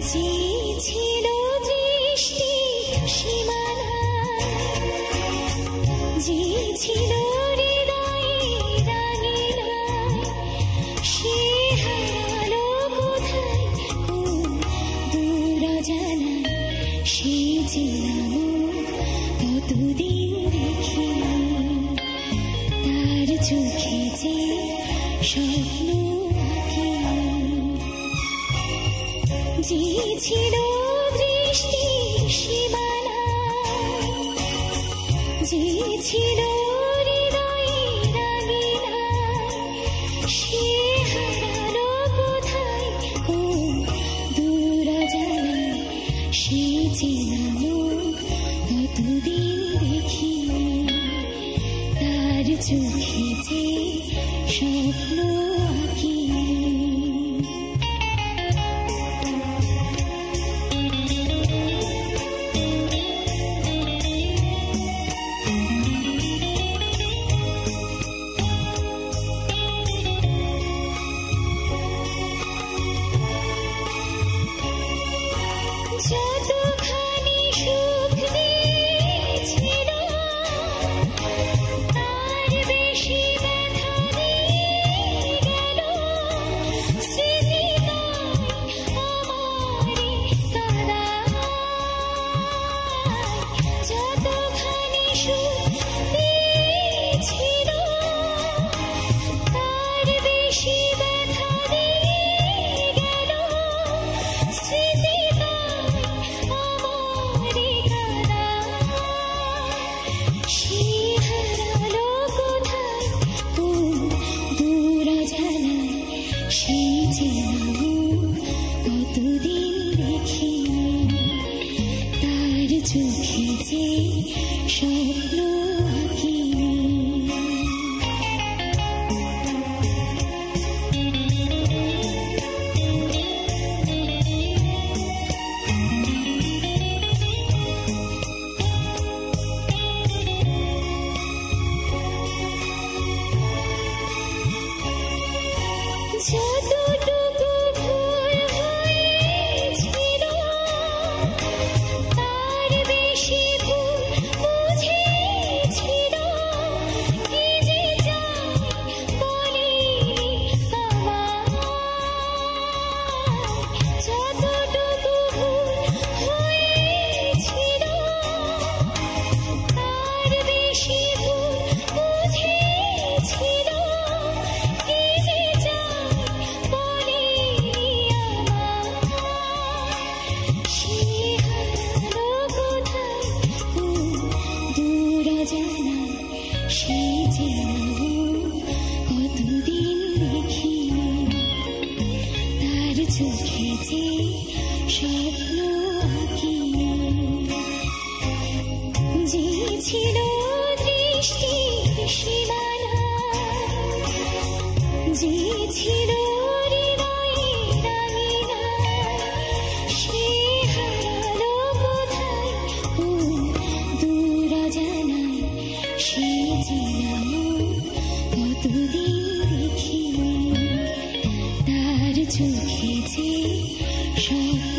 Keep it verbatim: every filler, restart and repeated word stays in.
যে ছিল দৃষ্টি সীমানায়, যে ছিল হৃদয়ে রাঙিনায়, সে হারালো কোথায় কোন দূর অজানায়। সে ছিলাম কতদিন দেখি, তার চোখে যে স্বপ্ন আঁকি। যে ছিল দৃষ্টি সীমানায়, যে ছিল হৃদয়ে রাঙিনায়, সে হারালো কোথায় কোন দূর অজানায়। সে ছিলাম কতদিন দেখি, তার চোখে যে স্বপ্ন আঁকি। যতখানি সুখ দিয়েছিল, তার বেশি ব্যথা দিয়ে গেল। স্মৃতি তাই আমারে কাঁদায়। যতখানি সুখ দিয়েছিল, তার বেশি ব্যথা দিয়ে গেল। স্মৃতি সে হারালো কোথায় কোন দূর অজানায়। সে ছিলাম কতদিন দেখি, তার চোখে যে স্বপ্ন আঁকি। যতটুকু ভুল হয়েছিল, তার বেশি ভুল বুঝেছিল। কি যে চাই বলিনি আমায়। যতটুকু ভুল হয়েছিল, তার বেশি ভুল বুঝেছিল। কি যে সে ছিলাম কতদিন দেখি, তার চোখে যে স্বপ্ন আঁকি। যে ছিল দৃষ্টি সীমানায়, যে ছিল হৃদয়ে রাঙিনায়, সে হারালো কোথায় কোন দূর অজানায়। সে ছিলাম কতদিন দেখি, তার চোখে যে স্বপ্ন